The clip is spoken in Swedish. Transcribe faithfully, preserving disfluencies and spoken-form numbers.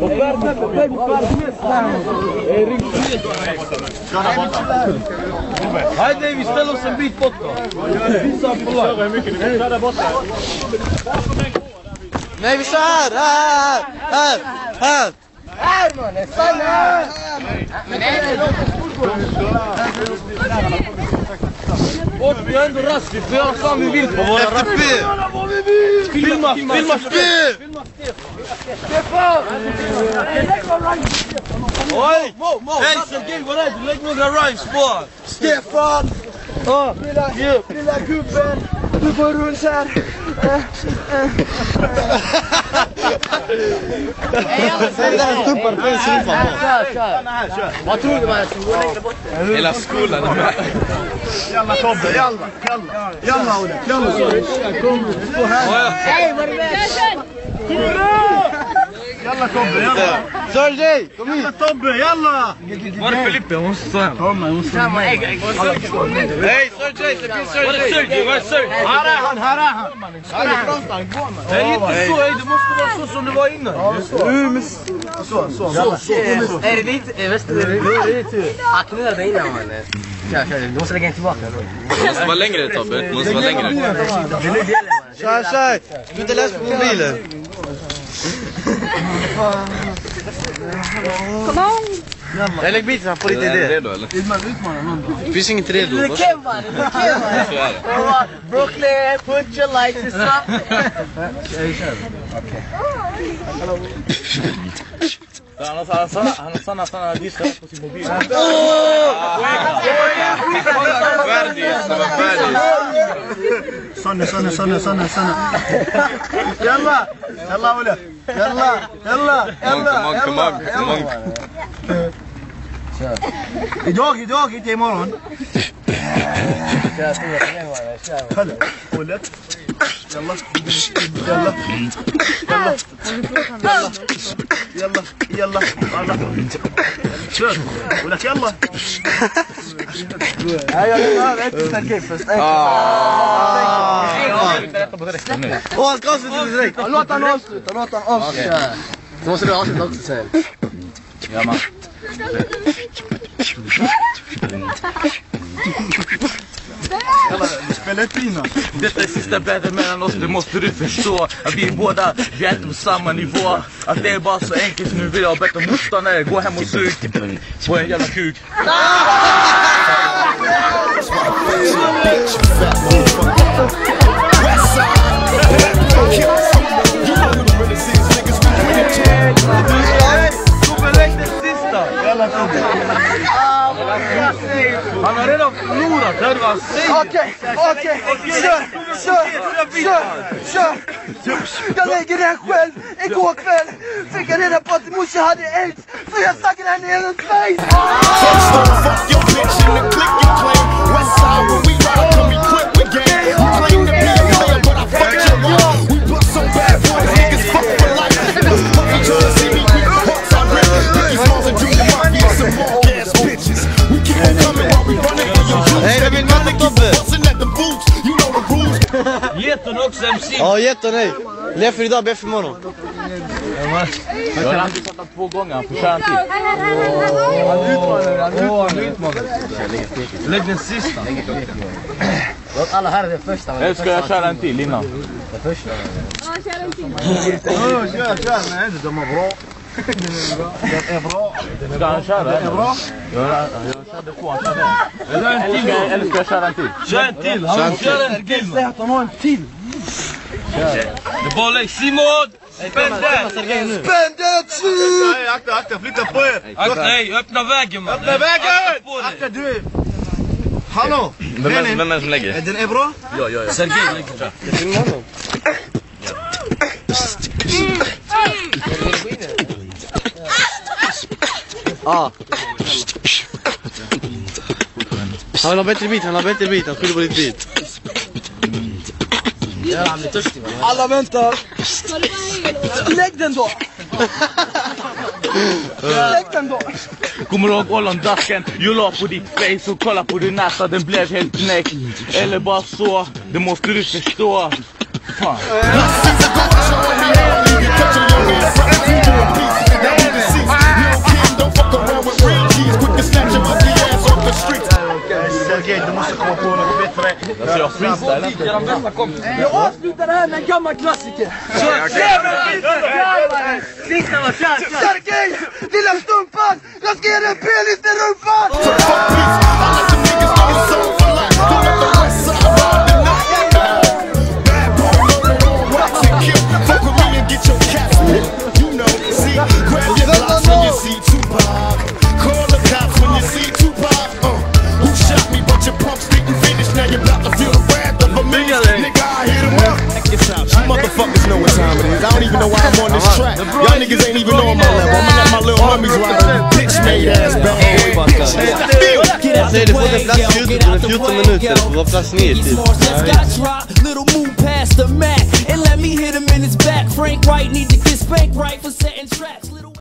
Hajde, vi ställer oss en bit bort då. Visa på lag. Nej, vi kör här! Här! Här! Här! Här mannen, stanna här! Bort, vi är ändå rast, vi får göra fan vi vill på våra raster. Filma, filma, filma, filma. Stefan! Oj! Hej Sergej, vad är det? Lägg några rhymes på! Stefan! Lilla gubben, du går runt här. Vad tror du man ska gå längre bort? Hela skolan är med. Jalla Tobbe, jalla, jalla. Jalla Olle, jalla. Kom, gå här. Hej, var det med? Jalla Tobbe, jalla. Sergej, kom hit! Jalla Tobbe, jalla. Var är Filippe? Jag måste stå här. Kom, jag måste stå här. Hej Sergej, det finns Sergej. Var är Sergej? Var är Sergej? Här är han, här är han. Här är fronten, gå man! Nej, inte så. Det måste vara så som det var innan. Så, så, så. Är det lite? Vet du, det är tur. Han knurrade innan man. Kör, kör, du måste lägga en tillbaka. Det måste vara längre Tobbe, det måste vara längre. Kör, kör! Du inte läs på mobilen. Kom on! Jag lägger biten, han får lite idé. Är du redo eller? Det finns inget redo. Du kan man, du kan man. Brooklyn, put your lights up. Han har sanna sanna diskat på sin mobil. Färdig, det var färdig. Sanne, sanne, sanne, sanne, sanne. Jalla, jalla Olle. Jalla, jalla, jalla. Kom on, kom on. Idag, idag, inte imorgon. Hallå, Olle. Jalla, jalla, jalla, jalla, jalla, jalla. Kör, Olle, jalla. Nej, jag gör inte Sergej först. Åh, han ska avsluta direkt. Låt han avsluta, låt han avsluta. Så måste du avsluta också sen. Ja, man. Spela ett fina. Detta är sista bättre mellan oss, det måste du förstå. Att vi båda, vi är inte på samma nivå. Att det är bara så enkelt, nu vill jag bättre motståndare. Gå hem och sug på en jävla kuk. Han har redan förlorat, hör du vad han säger? Okej, okej, kör, kör, kör, kör. Jag lägger den själv. Igår kväll fick jag reda på att morsa hade aids. Så jag stackade henne i hennes face. Nej, det vill man inte Tobbe. Geton också M C. Ja, geton, nej. Lev för idag, be för imorgon. Jag har aldrig satt två gånger, han får köra en till. Han utmanar, han utmanar. Lägg den sista. Låt alla här är det första. Eller ska jag köra en till innan? Det första. Ja, kör en till. Kör, kör, nej, de är bra. Det är bra. Ska han köra? Det är bra. Jag körde på, han körde. Eller ska jag köra en till? Kör en till, han kör en till. Säg att han har en till. Det bara lägg Simon! Spänn där! Spänn det! Akta, akta, flytta på er. Akta, nej, öppna vägen man! Öppna vägen! Akta, du. Hallå! Vem är det som lägger? Den är bra? Ja, ja, ja. Sergej lägger tror jag. Det är honom. Ah. Han har bättre bit, han har bättre bit, han skyller på ditt bit. Ja, han blir törstig. Alla väntar. Lägg den då. Lägg den då. Kommer du ihåg Ollondacken? Jag la på ditt face och kolla på din näsa, den blev helt knäckt. Eller bara så, det måste du förstå. Fan. Gate, du måste komma på något bättre. Alltså jag freestylar inte. De bästa kompisarna. Jag avslutar det här med en gammal klassiker. Sergej, lilla stumpan, jag ska ge dig en penis i rumpan! Motherfuckers know what time it is. I don't even know why I'm on this track. Y'all niggas ain't even know I'm on level. I'm gonna let my little mummies ride. Bitch made ass bad. Nej, det får inte plats ljud på fjorton minuter. Det får vara plats nio till. Little move past the Mac and let me hit him in his back. Frank White need to get spanked right for setting traps.